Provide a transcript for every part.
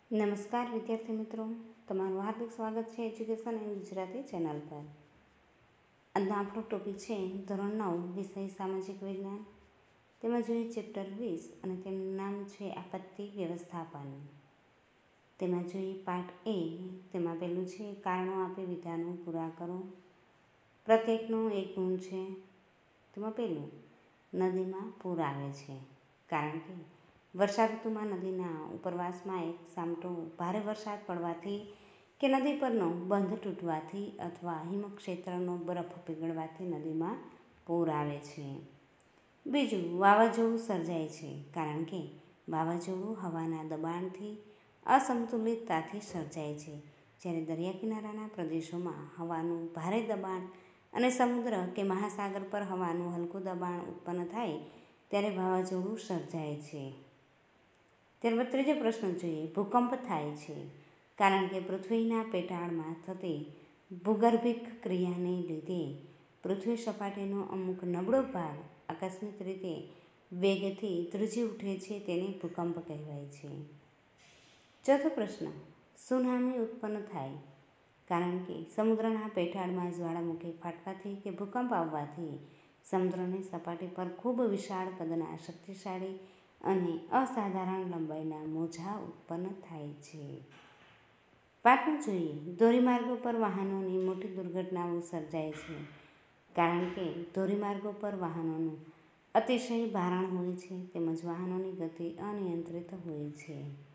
નમસ્કાર વિદ્યાર્થી મિત્રો, તમારું હાર્દિક સ્વાગત છે એજ્યુકેશન એન્ડ ગુજરાતી ચેનલ પર. આજનો આપણો ટોપિક છે ધોરણ 9 વિષય સામાજિક વિજ્ઞાન. તેમાં જોઈએ ચેપ્ટર 20 અને તેનું નામ છે આપત્તિ વ્યવસ્થાપન. તેમાં જોઈએ પાર્ટ એ. તેમાં પહેલું છે કારણો આપી વિધાનો પૂરા કરો. પ્રત્યેકનો એક ગુણ છે. તેમાં પહેલું નદીમાં પૂર આવે છે કારણ કે વર્ષા ઋતુમાં નદીના ઉપરવાસમાં એક સામટો ભારે વરસાદ પડવાથી કે નદી પરનો બંધ તૂટવાથી અથવા હિમક્ષેત્રનો બરફ પીગળવાથી નદીમાં પૂર આવે છે. બીજું, વાવાઝોડું સર્જાય છે કારણ કે વાવાઝોડું હવાના દબાણથી અસમતુલિતતાથી સર્જાય છે. જ્યારે દરિયા કિનારાના પ્રદેશોમાં હવાનું ભારે દબાણ અને સમુદ્ર કે મહાસાગર પર હવાનું હલકું દબાણ ઉત્પન્ન થાય ત્યારે વાવાઝોડું સર્જાય છે. ત્યારબાદ ત્રીજો પ્રશ્ન જોઈએ. ભૂકંપ થાય છે કારણ કે પૃથ્વીના પેટાળમાં થતી ભૂગર્ભિક ક્રિયાને લીધે પૃથ્વી સપાટીનો અમુક નબળો ભાગ આકસ્મિક રીતે વેગથી ધ્રુજી ઉઠે છે. તેને ભૂકંપ કહેવાય છે. ચોથો પ્રશ્ન, સુનામી ઉત્પન્ન થાય કારણ કે સમુદ્રના પેટાળમાં જ્વાળામુખી ફાટવાથી કે ભૂકંપ આવવાથી સમુદ્રની સપાટી પર ખૂબ વિશાળ કદના શક્તિશાળી અને અસાધારણ લંબાઈના મોજા ઉત્પન્ન થાય છે. પાંચમું જોઈએ. ધોરીમાર્ગો પર વાહનોની મોટી દુર્ઘટનાઓ સર્જાય છે કારણ કે ધોરીમાર્ગો પર વાહનોનું અતિશય ભારણ હોય છે તેમજ વાહનોની ગતિ અનિયંત્રિત હોય છે.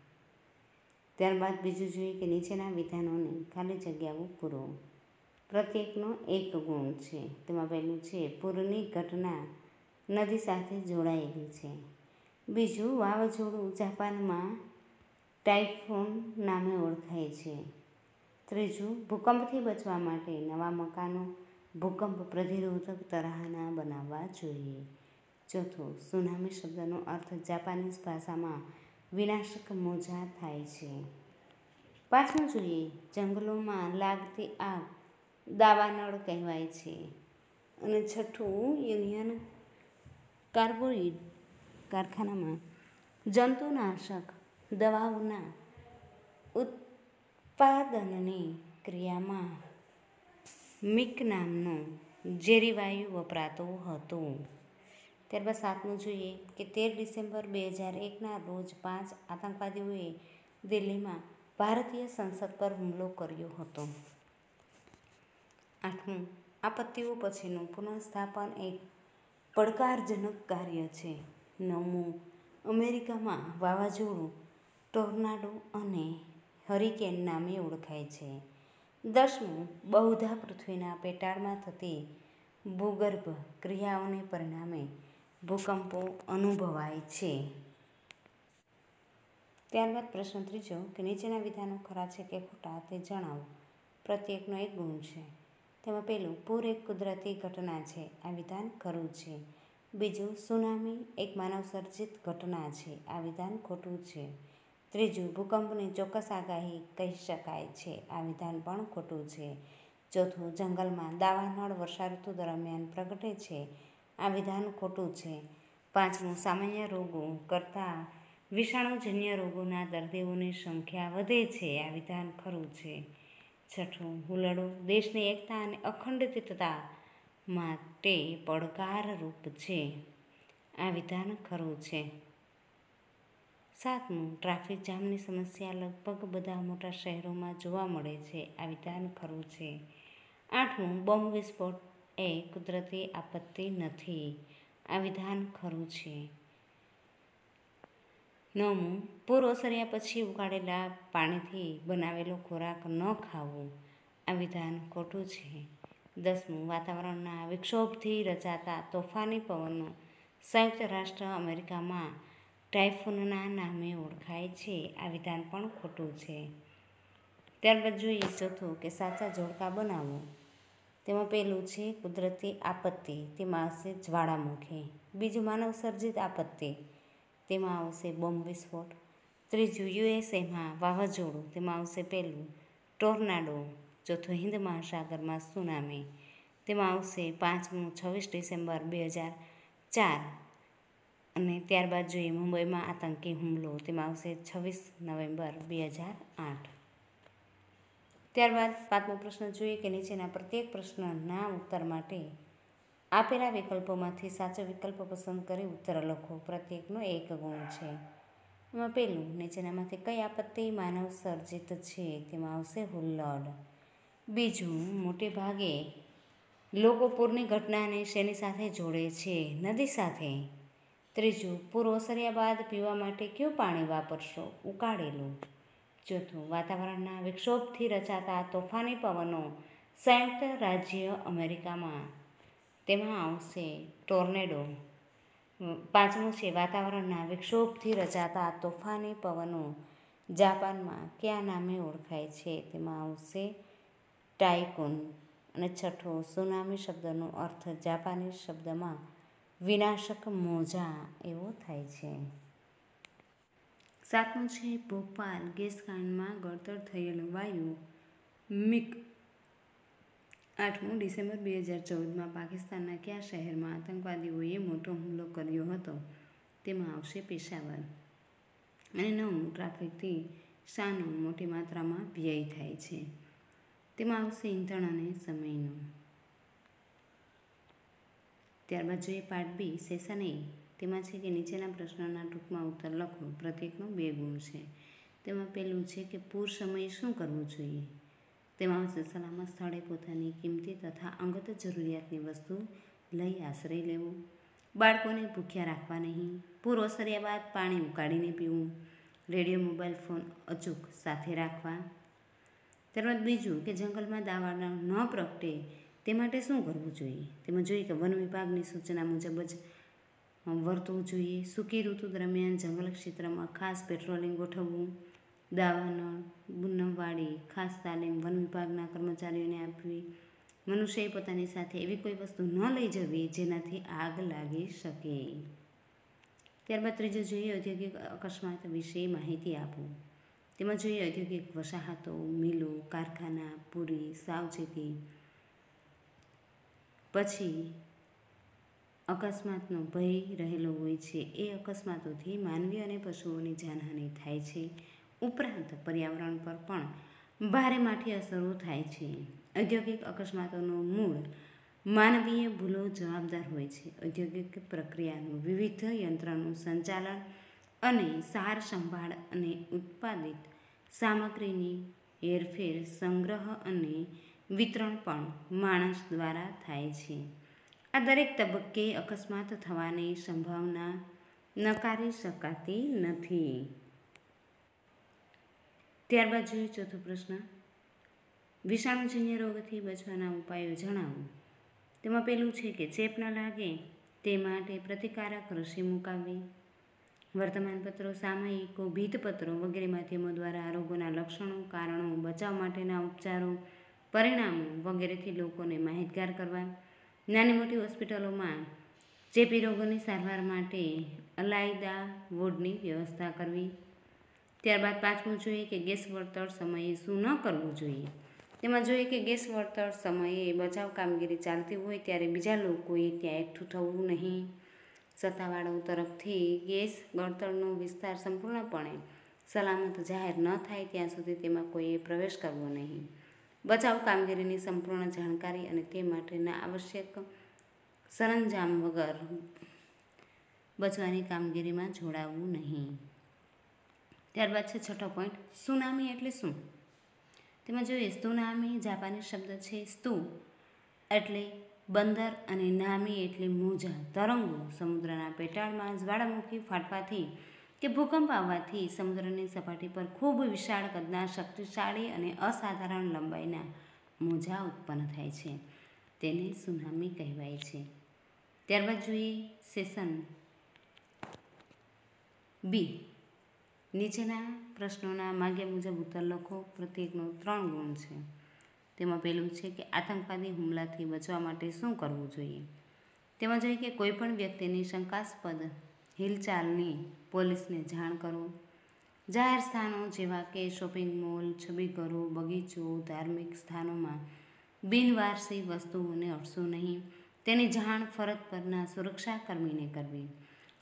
ત્યારબાદ બીજું જોઈએ કે નીચેના વિધાનોની ખાલી જગ્યાઓ પૂરો. પ્રત્યેકનો એક ગુણ છે. તેમાં પહેલું છે પૂરની ઘટના નદી સાથે જોડાયેલી છે. બીજું, વાવાઝોડું જાપાનમાં ટાઇફૂન નામે ઓળખાય છે. ત્રીજું, ભૂકંપથી બચવા માટે નવા મકાનો ભૂકંપ પ્રતિરોધક તરહાના બનાવવા જોઈએ. ચોથું, સુનામી શબ્દનો અર્થ જાપાનીઝ ભાષામાં વિનાશક મોજા થાય છે. પાંચમું જોઈએ. જંગલોમાં લાગતી આગ દાવાનળ કહેવાય છે. અને છઠ્ઠું, યુનિયન કાર્બાઇડ કારખાનામાં જંતુનાશક દવાઓના ઉત્પાદનની ક્રિયામાં મિક નામનો ઝેરી વાયુ વપરાતો હતો. ત્યારબાદ સાતમું જોઈએ કે 13 ડિસેમ્બર 2001ના રોજ 5 આતંકવાદીઓએ દિલ્હીમાં ભારતીય સંસદ પર હુમલો કર્યો હતો. આઠમું, આપત્તિઓ પછીનું પુનઃસ્થાપન એક પડકારજનક કાર્ય છે. નવમું, અમેરિકામાં વાવાઝોડું ટોર્નાડો અને હરિકેન નામે ઓળખાય છે. 10મું, બહુધા પૃથ્વીના પેટાળમાં થતી ભૂગર્ભ ક્રિયાઓને પરિણામે ભૂકંપો અનુભવાય છે. ત્યારબાદ પ્રશ્ન ત્રીજો કે નીચેના વિધાનો ખરા છે કે ખોટા તે જણાવો. પ્રત્યેકનો એક ગુણ છે. તેમાં પહેલું, પૂર એક કુદરતી ઘટના છે. આ વિધાન ખરું છે. બીજું, સુનામી એક માનવસર્જિત ઘટના છે. આ વિધાન ખોટું છે. ત્રીજું, ભૂકંપની ચોક્કસ આગાહી કહી શકાય છે. આ વિધાન પણ ખોટું છે. ચોથું, જંગલમાં દાવાનળ વર્ષાઋતુ દરમિયાન પ્રગટે છે. આ વિધાન ખોટું છે. પાંચમું, સામાન્ય રોગો કરતાં વિષાણુજન્ય રોગોના દર્દીઓની સંખ્યા વધે છે. આ વિધાન ખરું છે. છઠ્ઠું, હુલ્લડો દેશની એકતા અને અખંડિતતા માટે પડકારરૂપ છે. આ વિધાન ખરું છે. સાતમું, ટ્રાફિક જામની સમસ્યા લગભગ બધા મોટા શહેરોમાં જોવા મળે છે. આ વિધાન ખરું છે. આઠમું, બોમ્બ વિસ્ફોટ એ કુદરતી આપત્તિ નથી. આ વિધાન ખરું છે. નવમું, પૂર ઓસર્યા પછી ઉકાળેલા પાણીથી બનાવેલો ખોરાક ન ખાવો. આ વિધાન ખોટું છે. 10મું, વાતાવરણના વિક્ષોભથી રચાતા તોફાની પવનો સંયુક્ત રાષ્ટ્ર અમેરિકામાં ટાયફૂનના નામે ઓળખાય છે. આ વિધાન પણ ખોટું છે. ત્યારબાદ જોઈએ ચોથું કે સાચા જોડકા બનાવો. તેમાં પહેલું છે કુદરતી આપત્તિ. તેમાં આવશે જ્વાળામુખી. બીજું, માનવસર્જિત આપત્તિ. તેમાં આવશે બોમ્બ વિસ્ફોટ. ત્રીજું, યુએસએમાં વાવાઝોડું. તેમાં આવશે પહેલું ટોર્નાડો. ચોથું, હિન્દ મહાસાગરમાં સુનામી. તેમાં આવશે પાંચમું 26 ડિસેમ્બર 2004 અને ત્યારબાદ જોઈએ મુંબઈમાં આતંકી હુમલો, તેમાં આવશે 26 નવેમ્બર 2008. ત્યારબાદ 5મો પ્રશ્ન જોઈએ કે નીચેના પ્રત્યેક પ્રશ્નના ઉત્તર માટે આપેલા વિકલ્પોમાંથી સાચો વિકલ્પ પસંદ કરી ઉત્તર લખો. પ્રત્યેકનો 1 ગુણ છે. એમાં પહેલું, નીચેનામાંથી કઈ આપત્તિ માનવ સર્જિત છે? તેમાં આવશે હુલ્લડ. બીજું, મોટે ભાગે લોકો પૂરની ઘટનાને શેની સાથે જોડે છે? નદી સાથે. ત્રીજું, પૂર ઓસર્યા બાદ પીવા માટે કયું પાણી વાપરશો? ઉકાળેલું. ચોથું, વાતાવરણના વિક્ષોભથી રચાતા તોફાની પવનો સંયુક્ત રાજ્ય અમેરિકામાં, તેમાં આવશે ટોર્નેડો. 5મું છે, વાતાવરણના વિક્ષોભથી રચાતા તોફાની પવનો જાપાનમાં કયા નામે ઓળખાય છે? તેમાં આવશે ટાઇફૂન. અને 6, સુનામી શબ્દનો અર્થ જાપાની શબ્દમાં વિનાશક મોજા એવો થાય છે. 7મું છે, ભોપાલ ગેસકાંડમાં ગળતર થયેલ વાયુ મિગ. 8મું, ડિસેમ્બર 2014માં પાકિસ્તાનના કયા શહેરમાં આતંકવાદીઓએ મોટો હુમલો કર્યો હતો? તેમાં આવશે પેશાવર. અને 9મું, ટ્રાફિકથી શાનો મોટી માત્રામાં વ્યય થાય છે? તેમાં આવશે ઈંધણ અને સમયનો. ત્યારબાદ જોઈએ પાર્ટ બી, સેશન એ. તેમાં છે કે નીચેના પ્રશ્નોના ટૂંકમાં ઉત્તર લખો. પ્રત્યેકનો 2 ગુણ છે. તેમાં પહેલું છે કે પૂર સમયે શું કરવું જોઈએ? તેમાં આવશે સલામત સ્થળે પોતાની કિંમતી તથા અંગત જરૂરિયાતની વસ્તુ લઈ આશ્રય લેવો. બાળકોને ભૂખ્યા રાખવા નહીં. પૂર ઓસર્યા બાદ પાણી ઉકાળીને પીવું. રેડિયો, મોબાઈલ ફોન અચૂક સાથે રાખવા. ત્યારબાદ બીજું કે જંગલમાં દાવાનળ ન પ્રગટે તે માટે શું કરવું જોઈએ? તેમાં જોઈએ કે વન વિભાગની સૂચના મુજબ જ વર્તવું જોઈએ. સૂકી ઋતુ દરમિયાન જંગલ ક્ષેત્રમાં ખાસ પેટ્રોલિંગ ગોઠવવું. દાવાનળ બનાવવાની ખાસ તાલીમ વન વિભાગના કર્મચારીઓને આપવી. મનુષ્યએ પોતાની સાથે એવી કોઈ વસ્તુ ન લઈ જવી જેનાથી આગ લાગી શકે. ત્યારબાદ ત્રીજું જોઈએ ઔદ્યોગિક અકસ્માત વિશે માહિતી આપો. તેમાં જોઈએ ઔદ્યોગિક વસાહતો, મિલો, કારખાના, પૂરી સાવચેતી. પછી અકસ્માતનો ભય રહેલો હોય છે. એ અકસ્માતોથી માનવી અને પશુઓની જાનહાનિ થાય છે. ઉપરાંત પર્યાવરણ પર પણ ભારે માઠી અસરો થાય છે. ઔદ્યોગિક અકસ્માતોનું મૂળ માનવીય ભૂલો જવાબદાર હોય છે. ઔદ્યોગિક પ્રક્રિયાનું વિવિધ યંત્રનું સંચાલન અને સાર સંભાળ અને ઉત્પાદિત સામગ્રીની હેરફેર, સંગ્રહ અને વિતરણ પણ માણસ દ્વારા થાય છે. આ દરેક તબક્કે અકસ્માત થવાની સંભાવના નકારી શકાતી નથી. ત્યારબાદ જોઈએ ચોથો પ્રશ્ન, વિષાણુજન્ય રોગથી બચવાના ઉપાયો જણાવો. તેમાં પહેલું છે કે ચેપ ન લાગે તે માટે પ્રતિકારક રસી મુકાવવી. વર્તમાનપત્રો, સામયિકો, ભીંતપત્રો વગેરે માધ્યમો દ્વારા રોગોના લક્ષણો, કારણો, બચાવ માટેના ઉપચારો, પરિણામો વગેરેથી લોકોને માહિતગાર કરવા. નાની મોટી હોસ્પિટલોમાં ચેપી રોગોની સારવાર માટે અલાયદા વોર્ડની વ્યવસ્થા કરવી. ત્યારબાદ 5મું જોઈએ કે ગેસ વળતર સમયે શું ન કરવું જોઈએ. તેમાં જોઈએ કે ગેસ વળતર સમયે બચાવ કામગીરી ચાલતી હોય ત્યારે બીજા લોકોએ ત્યાં એકઠું થવું નહીં. સત્તાવાળાઓ તરફથી ગેસ વળતરનો વિસ્તાર સંપૂર્ણપણે સલામત જાહેર ન થાય ત્યાં સુધી તેમાં કોઈએ પ્રવેશ કરવો નહીં. બચાવ કામગીરીની સંપૂર્ણ જાણકારી અને તે માટેના આવશ્યક સરંજામ વગર બચવાની કામગીરીમાં જોડાવવું નહીં. ત્યારબાદ છે છઠ્ઠો પોઈન્ટ, સુનામી એટલે શું? તેમાં જોઈએ સુનામી જાપાની શબ્દ છે સ્તુ એટલે બંદર અને નામી એટલે મોજા. તરંગો સમુદ્રના પેટાળમાં જ્વાળામુખી ફાટવાથી કે ભૂકંપ આવવાથી સમુદ્રની સપાટી પર ખૂબ વિશાળ કદના શક્તિશાળી અને અસાધારણ લંબાઈના મોજા ઉત્પન્ન થાય છે. તેને સુનામી કહેવાય છે. ત્યારબાદ જોઈએ સેશન બી. નીચેના પ્રશ્નોના માગ્યા મુજબ ઉત્તર લખો. પ્રત્યેકનો 3 ગુણ છે. તેમાં પહેલું છે કે આતંકવાદી હુમલાથી બચવા માટે શું કરવું જોઈએ. તેમાં જોઈએ કે કોઈપણ વ્યક્તિની શંકાસ્પદ હિલચાલની પોલીસને જાણ કરો. જાહેર સ્થાનો જેવા કે શોપિંગ મોલ, છબીઘરો, બગીચો, ધાર્મિક સ્થાનોમાં બિનવારસી વસ્તુઓને અડશો નહીં. તેની જાણ ફરજ પરના સુરક્ષાકર્મીને કરવી.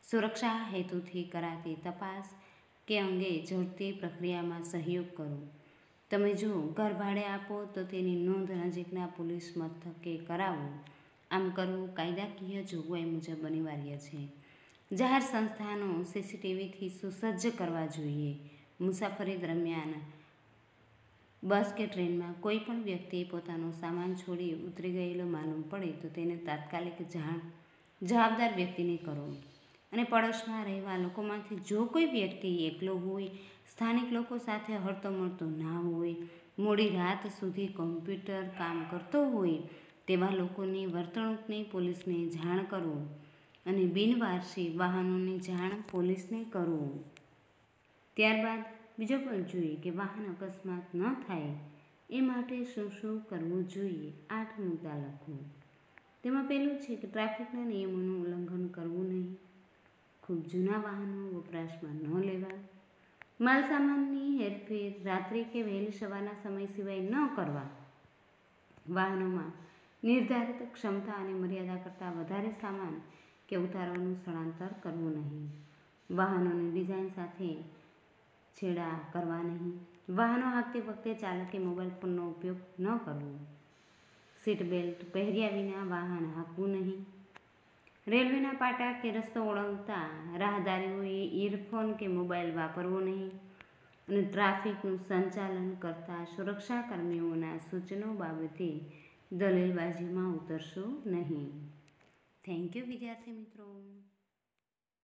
સુરક્ષા હેતુથી કરાતી તપાસ કે અંગે ઝડપી પ્રક્રિયામાં સહયોગ કરો. તમે જો ઘર ભાડે આપો તો તેની નોંધ નજીકના પોલીસ મથકે કરાવો. આમ કરવું કાયદાકીય જોગવાઈ મુજબ અનિવાર્ય છે. જાહેર સંસ્થાનો સીસીટીવીથી સુસજ્જ કરવા જોઈએ. મુસાફરી દરમિયાન બસ કે ટ્રેનમાં કોઈ પણ વ્યક્તિએ પોતાનો સામાન છોડી ઉતરી ગયેલો માલુમ પડે તો તેને તાત્કાલિક જાણ જવાબદાર વ્યક્તિને કરો. અને પડોશમાં રહેવા લોકોમાંથી જો કોઈ વ્યક્તિ એકલો હોય, સ્થાનિક લોકો સાથે હળતો મળતો ના હોય, મોડી રાત સુધી કોમ્પ્યુટર કામ કરતો હોય તેવા લોકોની વર્તણૂકની પોલીસને જાણ કરો. અને બિનવારસી વાહનોની જાણ પોલીસને કરો. ત્યારબાદ બીજો પણ જોઈએ કે વાહન અકસ્માત ન થાય એ માટે શું શું કરવું જોઈએ. 8 મુદ્દા લખો. તેમાં પહેલું છે કે ટ્રાફિકના નિયમોનું ઉલ્લંઘન કરવું નહીં. ખૂબ જૂના વાહનો વપરાશમાં ન લેવા. માલસામાનની હેરફેર રાત્રિ કે વહેલી સવારના સમય સિવાય ન કરવા. વાહનોમાં નિર્ધારિત ક્ષમતા અને મર્યાદા કરતાં વધારે સામાન કે ઉતારાનું સ્થળાંતર કરવું નહીં. વાહનોની ડિઝાઇન સાથે છેડા કરવા નહીં. વાહનો હાંકતી વખતે ચાલકે મોબાઈલ ફોનનો ઉપયોગ ન કરવો. સીટ બેલ્ટ પહેર્યા વિના વાહન હાંકવું નહીં. રેલવેના પાટા કે રસ્તો ઓળંગતા રાહદારીઓએ ઇયરફોન કે મોબાઈલ વાપરવો નહીં. અને ટ્રાફિકનું સંચાલન કરતા સુરક્ષાકર્મીઓના સૂચનો બાબતે દલીલબાજીમાં ઉતરશો નહીં. થેન્ક યુ વિદ્યાર્થી મિત્રો.